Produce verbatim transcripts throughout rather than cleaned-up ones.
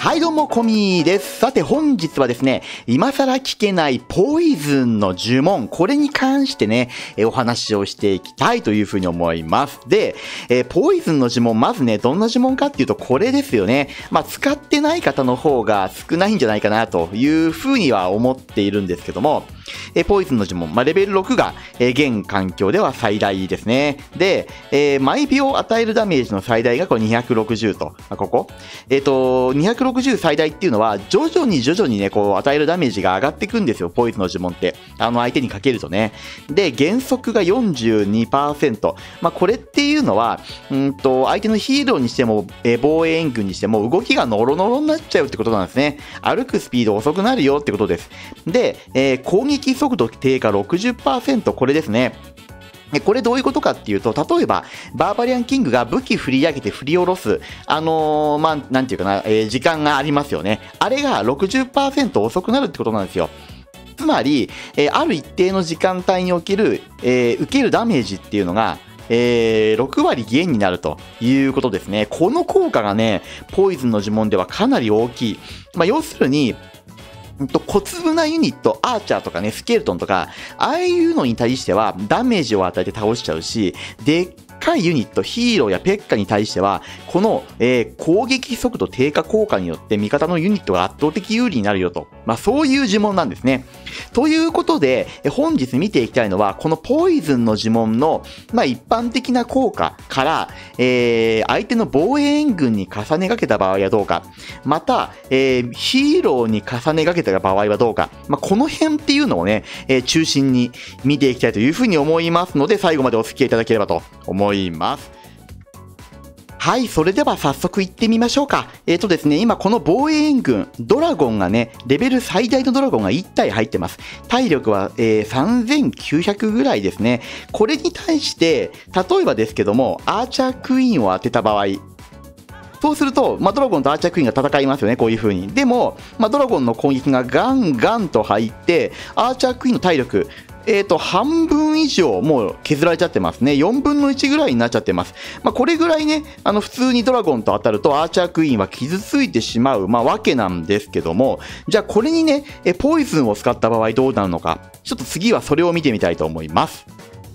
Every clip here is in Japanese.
はいどうも、コミです。さて本日はですね、今更聞けないポイズンの呪文、これに関してね、えお話をしていきたいというふうに思います。で、えー、ポイズンの呪文、まずね、どんな呪文かっていうとこれですよね。まあ、使ってない方の方が少ないんじゃないかなというふうには思っているんですけども、えー、ポイズンの呪文、まあ、レベルろくが、えー、現環境では最大ですね。で、えー、毎秒与えるダメージの最大がこれにひゃくろくじゅうと、まあ、ここ。えっと、にひゃくろくじゅう最大っていうのは、徐々に徐々にね、こう、与えるダメージが上がっていくんですよ、ポイズンの呪文って。あの、相手にかけるとね。で、減速が よんじゅうにパーセント。まあ、これっていうのは、うんと、相手のヒーローにしても、えー、防衛援軍にしても、動きがノロノロになっちゃうってことなんですね。歩くスピード遅くなるよってことです。で、えー、攻撃速度低下 ろくじゅっパーセント、これですね。これどういうことかっていうと、例えば、バーバリアンキングが武器振り上げて振り下ろす、あのー、まあ、なんていうかな、えー、時間がありますよね。あれが ろくじゅっパーセント 遅くなるってことなんですよ。つまり、えー、ある一定の時間帯における、えー、受けるダメージっていうのが、えー、ろくわり減になるということですね。この効果がね、ポイズンの呪文ではかなり大きい。まあ、要するに、小粒なユニット、アーチャーとかね、スケルトンとか、ああいうのに対してはダメージを与えて倒しちゃうし、でっかいユニット、ヒーローやペッカに対しては、この、えー、攻撃速度低下効果によって味方のユニットが圧倒的有利になるよと。まあそういう呪文なんですね。ということで、本日見ていきたいのは、このポイズンの呪文の、まあ一般的な効果から、えー、相手の防衛援軍に重ねがけた場合はどうか、また、えー、ヒーローに重ねがけた場合はどうか、まあこの辺っていうのをね、えー、中心に見ていきたいというふうに思いますので、最後までお付き合いいただければと思います。はい、それでは早速行ってみましょうか。えっとですね、今この防衛援軍、ドラゴンがね、レベル最大のドラゴンがいち体入ってます。体力は、えー、さんぜんきゅうひゃくぐらいですね。これに対して、例えばですけども、アーチャークイーンを当てた場合、そうすると、まあ、ドラゴンとアーチャークイーンが戦いますよね、こういう風に。でも、まあ、ドラゴンの攻撃がガンガンと入って、アーチャークイーンの体力、えーと、半分以上もう削られちゃってますね。よんぶんのいちぐらいになっちゃってます。まあ、これぐらいね、あの、普通にドラゴンと当たるとアーチャークイーンは傷ついてしまう、まあ、わけなんですけども、じゃあこれにね、え、ポイズンを使った場合どうなるのか、ちょっと次はそれを見てみたいと思います。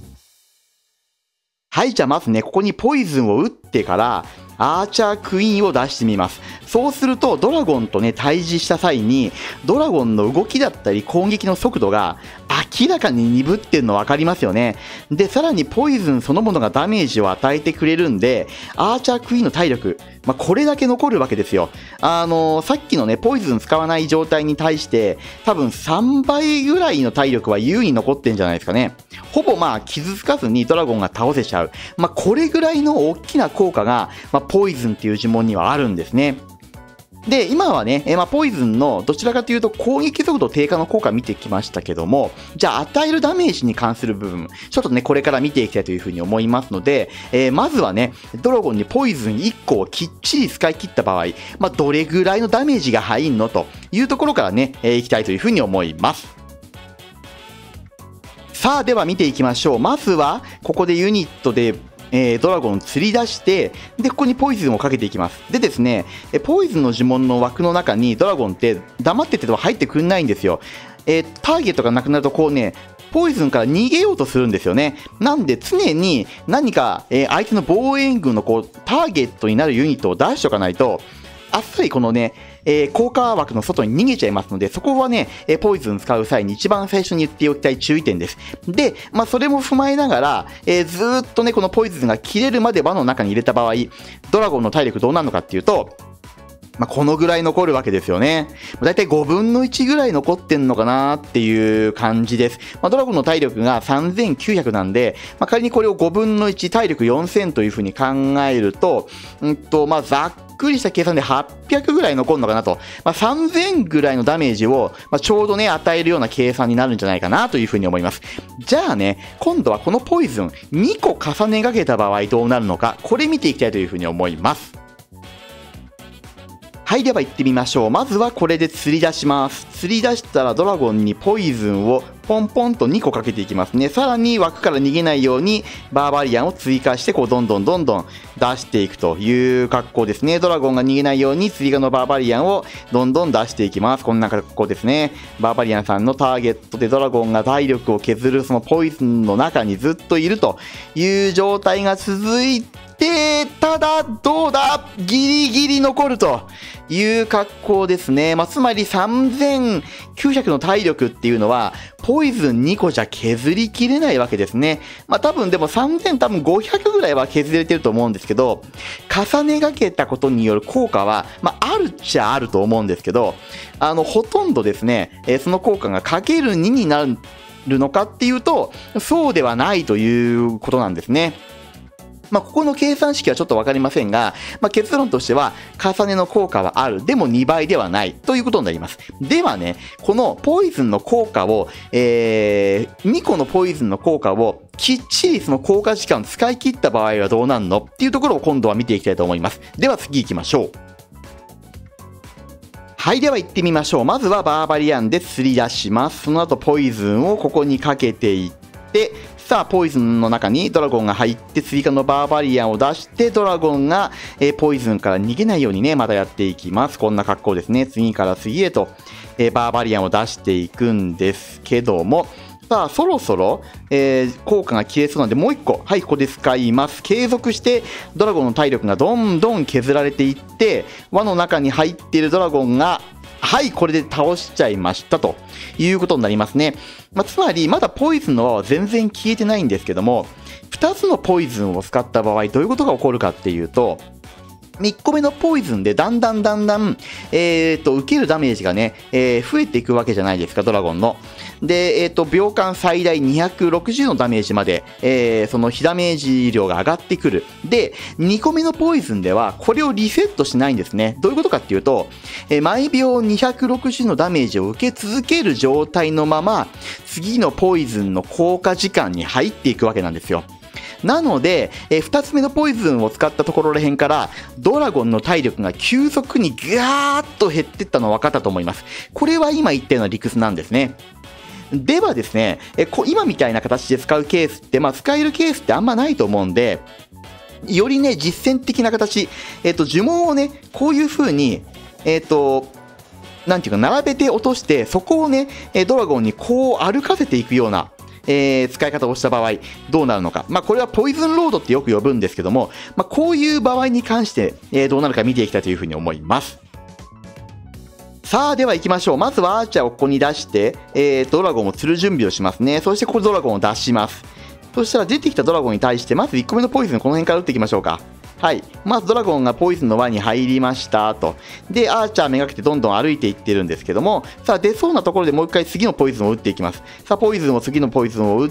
はい、じゃあまずね、ここにポイズンを打ってから、アーチャークイーンを出してみます。そうすると、ドラゴンとね、対峙した際に、ドラゴンの動きだったり攻撃の速度が明らかに鈍ってるの分かりますよね。で、さらにポイズンそのものがダメージを与えてくれるんで、アーチャークイーンの体力、まあ、これだけ残るわけですよ。あのー、さっきのね、ポイズン使わない状態に対して、多分さんばいぐらいの体力は優に残ってんじゃないですかね。ほぼまあ、傷つかずにドラゴンが倒せちゃう。まあ、これぐらいの大きな効果が、まあ、ポイズンっていう呪文にはあるんですね。で、今はね、えー、まあ、ポイズンのどちらかというと攻撃速度低下の効果見てきましたけども、じゃあ与えるダメージに関する部分、ちょっとね、これから見ていきたいというふうに思いますので、えー、まずはね、ドラゴンにポイズンいっこをきっちり使い切った場合、まあ、どれぐらいのダメージが入んのというところからね、えー、いきたいというふうに思います。さあ、では見ていきましょう。まずは、ここでユニットで、えー、ドラゴンを釣り出して、で、ここにポイズンをかけていきます。でですね、ポイズンの呪文の枠の中にドラゴンって黙ってても入ってくんないんですよ。えー、ターゲットがなくなるとこうね、ポイズンから逃げようとするんですよね。なんで常に何か、えー、相手の防衛援軍のこうターゲットになるユニットを出しておかないと、あっさりこのね、えー、効果枠の外に逃げちゃいますので、そこはね、えー、ポイズン使う際に一番最初に言っておきたい注意点です。で、まあ、それも踏まえながら、えー、ずーっとね、このポイズンが切れるまで輪の中に入れた場合、ドラゴンの体力どうなるのかっていうと、まあ、このぐらい残るわけですよね。だいたいごぶんのいちぐらい残ってんのかなっていう感じです。まあ、ドラゴンの体力がさんぜんきゅうひゃくなんで、まあ、仮にこれをごぶんのいち、体力よんせんというふうに考えると、うんと、まあ、ざっくりした計算ではっぴゃくぐらい残るのかなと。まあ、さんぜんぐらいのダメージを、まあ、ちょうどね、与えるような計算になるんじゃないかなというふうに思います。じゃあね、今度はこのポイズンにこ重ねがけた場合どうなるのか、これ見ていきたいというふうに思います。はい、では行ってみましょう。まずはこれで釣り出します。釣り出したらドラゴンにポイズンをポンポンとにこかけていきますね。さらに枠から逃げないようにバーバリアンを追加してこうどんどんどんどん出していくという格好ですね。ドラゴンが逃げないように追加のバーバリアンをどんどん出していきます。こんな格好ですね。バーバリアンさんのターゲットでドラゴンが体力を削るそのポイズンの中にずっといるという状態が続いて、で、ただ、どうだギリギリ残るという格好ですね。まあ、つまりさんぜんきゅうひゃくの体力っていうのは、ポイズンにこじゃ削りきれないわけですね。まあ、多分でもさんぜん多分ごひゃくぐらいは削れてると思うんですけど、重ねがけたことによる効果は、まあ、あるっちゃあると思うんですけど、あの、ほとんどですね、えー、その効果がかけるにになるのかっていうと、そうではないということなんですね。まあ、ここの計算式はちょっとわかりませんが、まあ、結論としては、重ねの効果はある。でもにばいではない。ということになります。ではね、このポイズンの効果を、えー、にこのポイズンの効果を、きっちりその効果時間使い切った場合はどうなるのっていうところを今度は見ていきたいと思います。では次行きましょう。はい、では行ってみましょう。まずはバーバリアンで釣り出します。その後ポイズンをここにかけていって、さあ、ポイズンの中にドラゴンが入って追加のバーバリアンを出して、ドラゴンが、えー、ポイズンから逃げないようにね、またやっていきます。こんな格好ですね。次から次へと、えー、バーバリアンを出していくんですけども、さあ、そろそろ、えー、効果が消えそうなので、もういっこ、はい、ここで使います。継続して、ドラゴンの体力がどんどん削られていって、輪の中に入っているドラゴンが、はい、これで倒しちゃいましたということになりますね。まあ、つまり、まだポイズンの輪は全然消えてないんですけども、ふたつのポイズンを使った場合、どういうことが起こるかっていうと、いっこめのポイズンでだんだんだんだん、えーと、受けるダメージがね、えー、増えていくわけじゃないですか、ドラゴンの。で、えーと、秒間最大にひゃくろくじゅうのダメージまで、えー、その非ダメージ量が上がってくる。で、にこめのポイズンでは、これをリセットしないんですね。どういうことかっていうと、えー、毎秒にひゃくろくじゅうのダメージを受け続ける状態のまま、次のポイズンの効果時間に入っていくわけなんですよ。なので、えー、ふたつめのポイズンを使ったところらへんから、ドラゴンの体力が急速にガーッと減っていったの分かったと思います。これは今言ったような理屈なんですね。ではですね、えこ今みたいな形で使うケースって、まあ、使えるケースってあんまないと思うんで、よりね、実践的な形、えっと、呪文をね、こういう風に、えっと、なんていうか、並べて落として、そこをね、ドラゴンにこう歩かせていくような、えー、使い方をした場合どうなるのか、まあ、これはポイズンロードってよく呼ぶんですけども、まあ、こういう場合に関して、えー、どうなるか見ていきたいというふうに思います。さあ、では行きましょう。まずはアーチャーをここに出して、えー、ドラゴンを釣る準備をしますね。そしてここでドラゴンを出します。そしたら出てきたドラゴンに対してまずいっこめのポイズンこの辺から打っていきましょうか。はい。まずドラゴンがポイズンの輪に入りましたと。で、アーチャーめがけてどんどん歩いていってるんですけども、さあ出そうなところでもう一回次のポイズンを打っていきます。さあ、ポイズンを次のポイズンを打って、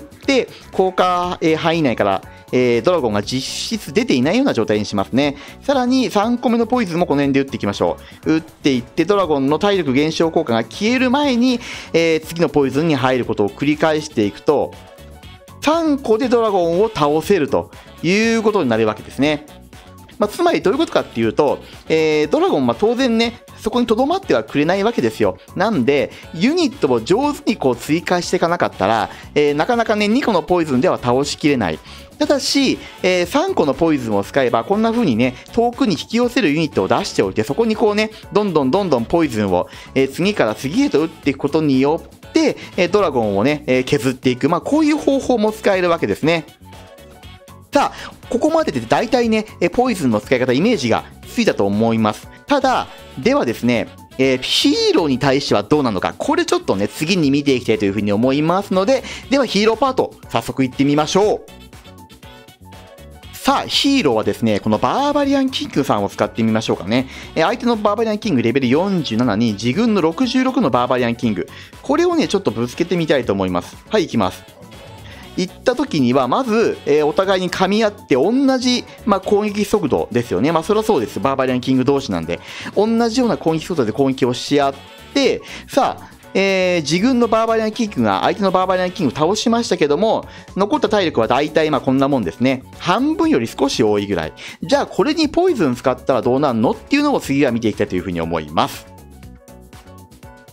効果、えー、範囲内から、えー、ドラゴンが実質出ていないような状態にしますね。さらにさんこめのポイズンもこの辺で打っていきましょう。打っていって、ドラゴンの体力減少効果が消える前に、えー、次のポイズンに入ることを繰り返していくと、さんこでドラゴンを倒せるということになるわけですね。まあ、つまりどういうことかっていうと、えー、ドラゴンは当然ね、そこに留まってはくれないわけですよ。なんで、ユニットを上手にこう追加していかなかったら、えー、なかなかね、にこのポイズンでは倒しきれない。ただし、えー、さんこのポイズンを使えば、こんな風にね、遠くに引き寄せるユニットを出しておいて、そこにこうね、どんどんどんどんポイズンを、えー、次から次へと打っていくことによって、えー、ドラゴンをね、えー、削っていく。まあ、こういう方法も使えるわけですね。さあ、ここまでで大体ね、ポイズンの使い方、イメージがついたと思います。ただ、ではですね、えー、ヒーローに対してはどうなのか、これちょっとね、次に見ていきたいというふうに思いますので、ではヒーローパート、早速いってみましょう。さあ、ヒーローはですね、このバーバリアンキングさんを使ってみましょうかね。え相手のバーバリアンキングレベルよんじゅうななに自軍のろくじゅうろくのバーバリアンキング。これをね、ちょっとぶつけてみたいと思います。はい、いきます。行った時には、まず、えー、お互いに噛み合って同じ、まあ、攻撃速度ですよね。まあ、それはそうです。バーバリアンキング同士なんで。同じような攻撃速度で攻撃をし合って、さあ、えー、自軍のバーバリアンキングが相手のバーバリアンキングを倒しましたけども、残った体力は大体まあこんなもんですね。半分より少し多いぐらい。じゃあ、これにポイズン使ったらどうなるのっていうのを次は見ていきたいというふうに思います。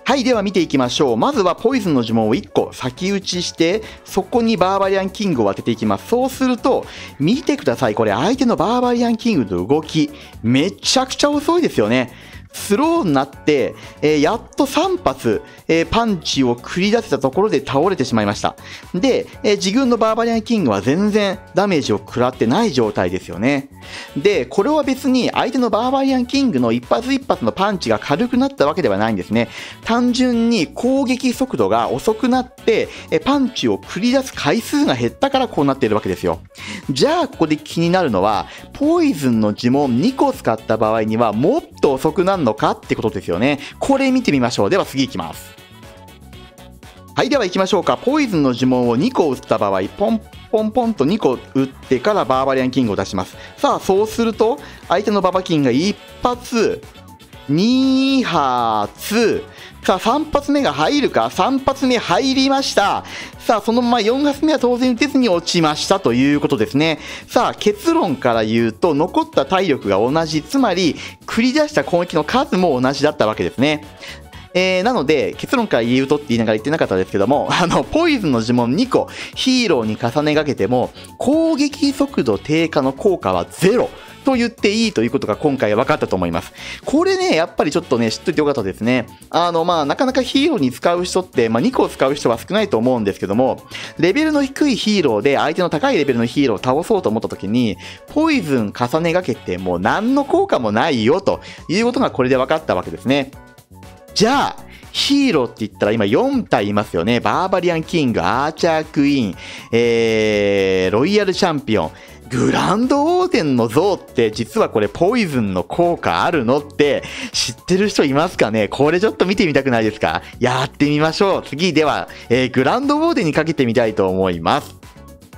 はい、では見ていきましょう。まずはポイズンの呪文をいっこ先打ちして、そこにバーバリアンキングを当てていきます。そうすると、見てください。これ相手のバーバリアンキングの動き、めちゃくちゃ遅いですよね。スローになって、えー、やっとさん発、えー、パンチを繰り出せたところで倒れてしまいました。で、えー、自軍のバーバリアンキングは全然ダメージを食らってない状態ですよね。で、これは別に相手のバーバリアンキングの一発一発のパンチが軽くなったわけではないんですね。単純に攻撃速度が遅くなって、えー、パンチを繰り出す回数が減ったからこうなっているわけですよ。じゃあ、ここで気になるのは、ポイズンの呪文にこ使った場合にはもっと遅くなるのかってことですよね。これ見てみましょう。では次行きます。はい、では行きましょうか。ポイズンの呪文をにこ打った場合、ポンポンポンとにこ打ってからバーバリアンキングを出します。さあ、そうすると、相手のババキンがいっ発、に発、さあさん発目が入るか。さん発目入りました。さあそのままよん発目は当然打てずに落ちましたということですね。さあ結論から言うと残った体力が同じ、つまり繰り出した攻撃の数も同じだったわけですね。えー、なので結論から言うとって言いながら言ってなかったですけども、あのポイズンの呪文にこヒーローに重ねがけても攻撃速度低下の効果はゼロと言っていいということが今回分かったと思います。これね、やっぱりちょっとね、知っといてよかったですね。あの、まあ、なかなかヒーローに使う人って、まあ、にこ使う人は少ないと思うんですけども、レベルの低いヒーローで相手の高いレベルのヒーローを倒そうと思った時に、ポイズン重ねがけてもう何の効果もないよということがこれで分かったわけですね。じゃあ、ヒーローって言ったら今よん体いますよね。バーバリアンキング、アーチャークイーン、えー、ロイヤルチャンピオン、グランドオーデンの像って実はこれポイズンの効果あるのって知ってる人いますかね。これちょっと見てみたくないですか。やってみましょう。次では、えー、グランドオーデンにかけてみたいと思います。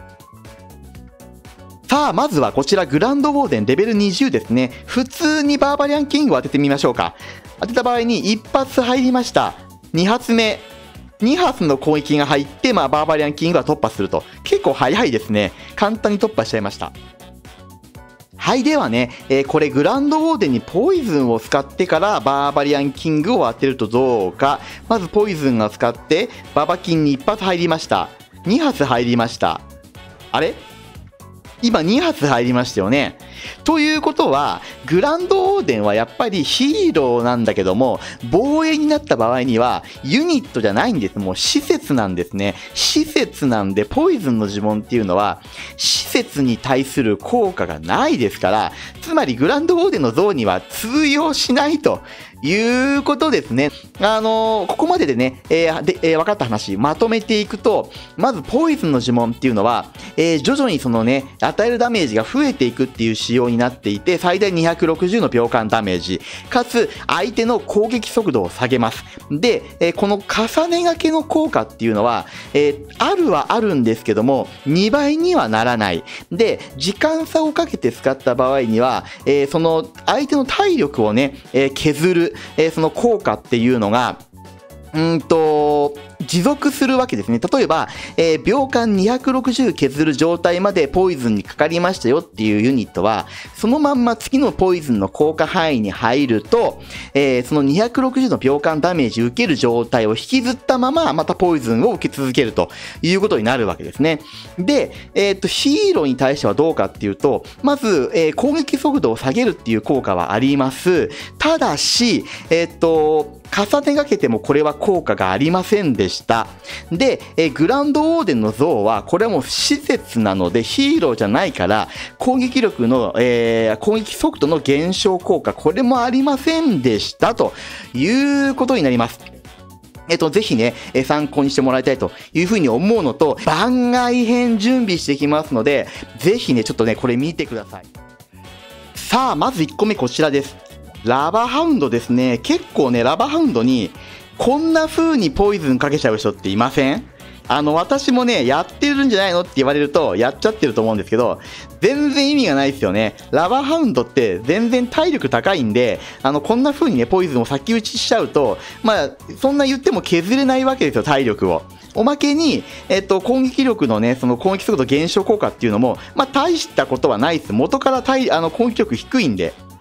さあ、まずはこちらグランドウォーデンレベルにじゅうですね。普通にバーバリアンキングを当ててみましょうか。当てた場合にいち発入りました。に発目。に発の攻撃が入って、まあ、バーバリアンキングは突破すると。結構早いですね。簡単に突破しちゃいました。はい、ではね、えー、これグランドウォーデンにポイズンを使ってからバーバリアンキングを当てるとどうか。まずポイズンを使ってババキンにいち発入りました。に発入りました。あれ今に発入りましたよね。ということは、グランドオーデンはやっぱりヒーローなんだけども、防衛になった場合にはユニットじゃないんです。もう施設なんですね。施設なんで、ポイズンの呪文っていうのは、施設に対する効果がないですから、つまりグランドオーデンの像には通用しないということですね。あのー、ここまででね、えー、で、えー、分かった話、まとめていくと、まずポイズンの呪文っていうのは、えー、徐々にそのね、与えるダメージが増えていくっていう仕様になっていて、最大にひゃくろくじゅうの秒間ダメージ、かつ相手の攻撃速度を下げます。で、えー、この重ねがけの効果っていうのは、えー、あるはあるんですけども、にばいにはならない。で、時間差をかけて使った場合には、えー、その相手の体力をね、えー、削る、えー、その効果っていうのが、うんと、持続するわけですね。例えば、えー、秒間にひゃくろくじゅう削る状態までポイズンにかかりましたよっていうユニットは、そのまんま次のポイズンの効果範囲に入ると、えー、そのにひゃくろくじゅうの秒間ダメージ受ける状態を引きずったまま、またポイズンを受け続けるということになるわけですね。で、えっと、ヒーローに対してはどうかっていうと、まず、えー、攻撃速度を下げるっていう効果はあります。ただし、えっと、重ねがけてもこれは効果がありませんでした。で、えグランドオーデンの像はこれはもう施設なのでヒーローじゃないから攻撃力の、えー、攻撃速度の減少効果これもありませんでしたということになります。えっと、ぜひね、え参考にしてもらいたいというふうに思うのと、番外編準備してきますので、ぜひね、ちょっとね、これ見てください。さあ、まずいっこめこちらです。ラバハウンドですね。結構ね、ラバハウンドにこんな風にポイズンかけちゃう人っていません？あの、私もね、やってるんじゃないのって言われると、やっちゃってると思うんですけど、全然意味がないですよね。ラバハウンドって全然体力高いんで、あの、こんな風にね、ポイズンを先打ちしちゃうと、まあ、そんな言っても削れないわけですよ、体力を。おまけに、えっと、攻撃力のね、その攻撃速度減少効果っていうのも、まあ、大したことはないです。元から体あの攻撃力低いんで。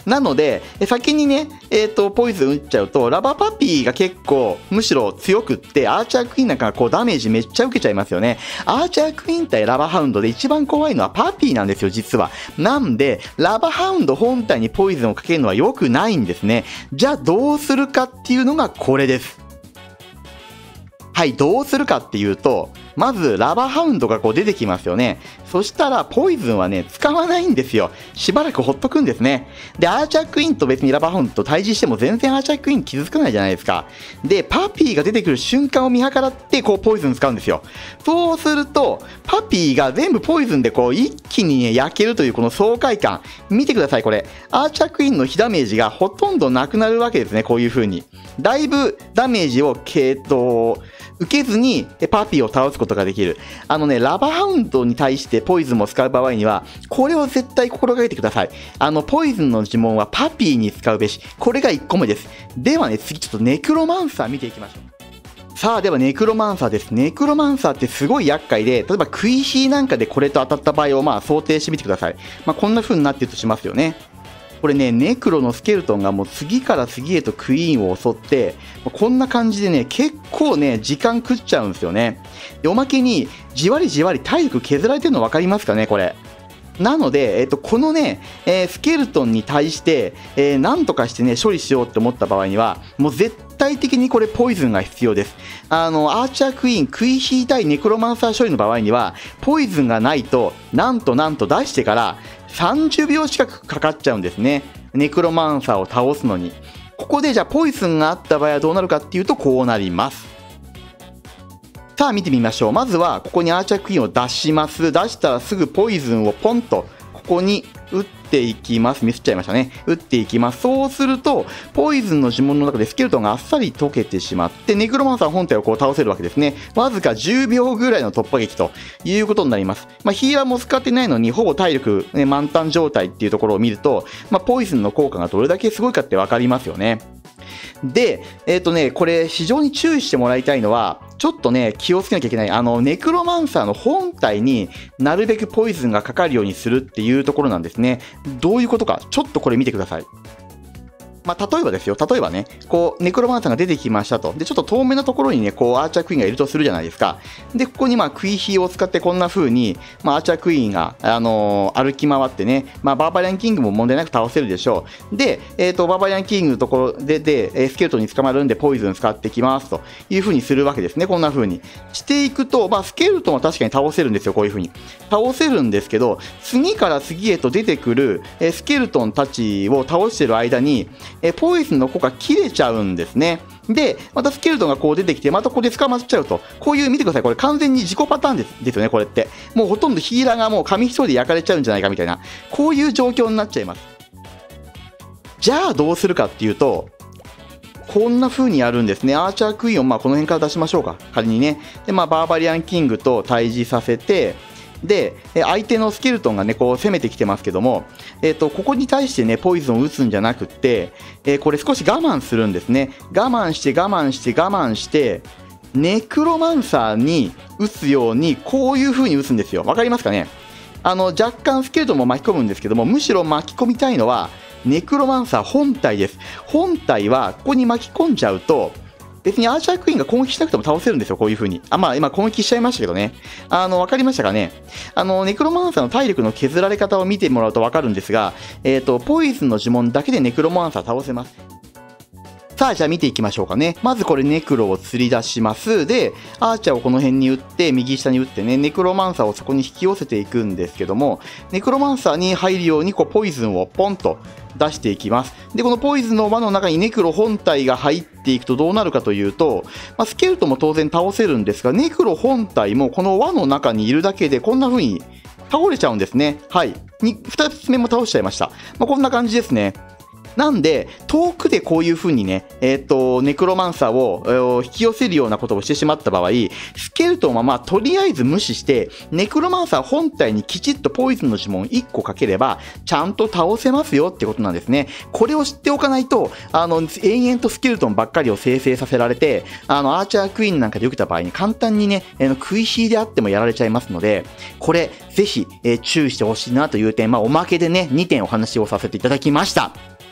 なので、先にね、えっと、ポイズン打っちゃうと、ラバーパピーが結構、むしろ強くって、アーチャークイーンなんかがこうダメージめっちゃ受けちゃいますよね。アーチャークイーン対ラバーハウンドで一番怖いのはパピーなんですよ、実は。なんで、ラバーハウンド本体にポイズンをかけるのは良くないんですね。じゃあどうするかっていうのがこれです。はい、どうするかっていうと、まず、ラバーハウンドがこう出てきますよね。そしたら、ポイズンはね、使わないんですよ。しばらくほっとくんですね。で、アーチャークイーンと別にラバーハウンドと対峙しても全然アーチャークイーン傷つかないじゃないですか。で、パピーが出てくる瞬間を見計らって、こう、ポイズン使うんですよ。そうすると、パピーが全部ポイズンでこう、一気にね、焼けるというこの爽快感。見てください、これ。アーチャークイーンの被ダメージがほとんどなくなるわけですね、こういう風に。だいぶダメージを、えっと、受けずにパピーを倒すことができる。あのね、ラバーハウンドに対してポイズンも使う場合には、これを絶対心がけてください。あの、ポイズンの呪文はパピーに使うべし。これがいっこめです。ではね、次ちょっとネクロマンサー見ていきましょう。さあ、ではネクロマンサーです。ネクロマンサーってすごい厄介で、例えばクイヒーなんかでこれと当たった場合をまあ想定してみてください。まあ、こんな風になってるとしますよね。これね、ネクロのスケルトンがもう次から次へとクイーンを襲って、こんな感じでね、結構ね、時間食っちゃうんですよね。で、おまけに、じわりじわり体力削られてるの分かりますかね、これ。なので、えっと、このね、えー、スケルトンに対して、えー、なんとかしてね、処理しようって思った場合には、もう絶対的にこれポイズンが必要です。あの、アーチャークイーン、クイヒー対ネクロマンサー処理の場合には、ポイズンがないと、なんとなんと出してから、さんじゅうびょう近くかかっちゃうんですね。ネクロマンサーを倒すのに。ここでじゃあポイズンがあった場合はどうなるかっていうとこうなります。さあ見てみましょう。まずはここにアーチャークイーンを出します。出したらすぐポイズンをポンとここに打っていきます。ミスっちゃいましたね。打っていきます。そうすると、ポイズンの呪文の中でスケルトンがあっさり溶けてしまって、ネクロマンサー本体をこう倒せるわけですね。わずかじゅうびょうぐらいの突破劇ということになります。まあ、ヒーラーも使ってないのに、ほぼ体力、ね、満タン状態っていうところを見ると、まあ、ポイズンの効果がどれだけすごいかってわかりますよね。で、えっとね、これ非常に注意してもらいたいのは、ちょっとね、気をつけなきゃいけない。あの、ネクロマンサーの本体になるべくポイズンがかかるようにするっていうところなんですね。どういうことか、ちょっとこれ見てください。まあ、例えばですよ。例えばね、こう、ネクロマンサーが出てきましたと。で、ちょっと遠目のところにね、こう、アーチャークイーンがいるとするじゃないですか。で、ここにまあ、クイヒーを使ってこんな風に、まあ、アーチャークイーンが、あのー、歩き回ってね、まあ、バーバリアンキングも問題なく倒せるでしょう。で、えっと、バーバリアンキングのところで、で、スケルトンに捕まるんで、ポイズン使ってきますという風にするわけですね。こんな風に。していくと、まあ、スケルトンは確かに倒せるんですよ。こういう風に。倒せるんですけど、次から次へと出てくる、えスケルトンたちを倒してる間に、えポイズンの効果切れちゃうんですね。で、またスケルトンがこう出てきて、またここで捕まっちゃうと。こういう、見てください。これ完全に自己パターンです、ですよね、これって。もうほとんどヒーラーがもう紙一重で焼かれちゃうんじゃないかみたいな。こういう状況になっちゃいます。じゃあどうするかっていうと、こんな風にやるんですね。アーチャークイーンをまあこの辺から出しましょうか。仮にね。で、まあバーバリアンキングと対峙させて、で、相手のスケルトンがね、こう攻めてきてますけども、えっと、ここに対してね、ポイズンを打つんじゃなくって、えー、これ少し我慢するんですね。我慢して我慢して我慢して、ネクロマンサーに打つように、こういう風に打つんですよ。わかりますかね？あの、若干スケルトンも巻き込むんですけども、むしろ巻き込みたいのは、ネクロマンサー本体です。本体は、ここに巻き込んじゃうと、別にアーチャークイーンが攻撃しなくても倒せるんですよ、こういう風に。あ、まあ、今攻撃しちゃいましたけどね。あの、わかりましたかね。あの、ネクロマンサーの体力の削られ方を見てもらうとわかるんですが、えっと、ポイズンの呪文だけでネクロマンサー倒せます。さあ、じゃあ見ていきましょうかね。まずこれネクロを釣り出します。で、アーチャーをこの辺に打って、右下に打ってね、ネクロマンサーをそこに引き寄せていくんですけども、ネクロマンサーに入るように、こう、ポイズンをポンと出していきます。で、このポイズンの輪の中にネクロ本体が入っていくとどうなるかというと、まあ、スケルトンも当然倒せるんですが、ネクロ本体もこの輪の中にいるだけで、こんな風に倒れちゃうんですね。はい。に、二つ目も倒しちゃいました。まあ、こんな感じですね。なんで、遠くでこういう風にね、えっと、ネクロマンサーを引き寄せるようなことをしてしまった場合、スケルトンはまあ、とりあえず無視して、ネクロマンサー本体にきちっとポイズンの呪文いっこかければ、ちゃんと倒せますよってことなんですね。これを知っておかないと、あの、延々とスケルトンばっかりを生成させられて、あの、アーチャークイーンなんかで受けた場合に簡単にね、あの、食い火であってもやられちゃいますので、これ、ぜひ、えー、注意してほしいなという点、まあ、おまけでね、にてんお話をさせていただきました。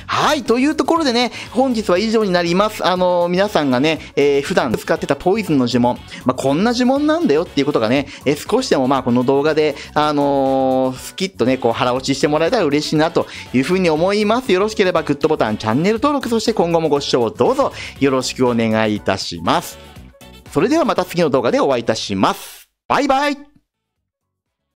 はい、というところでね、本日は以上になります。あのー、皆さんがね、えー、普段使ってたポイズンの呪文、まあ、こんな呪文なんだよっていうことがね、えー、少しでもまあこの動画で、あのー、スキッとね、こう腹落ちしてもらえたら嬉しいなというふうに思います。よろしければグッドボタン、チャンネル登録、そして今後もご視聴どうぞよろしくお願いいたします。それではまた次の動画でお会いいたします。バイバイ。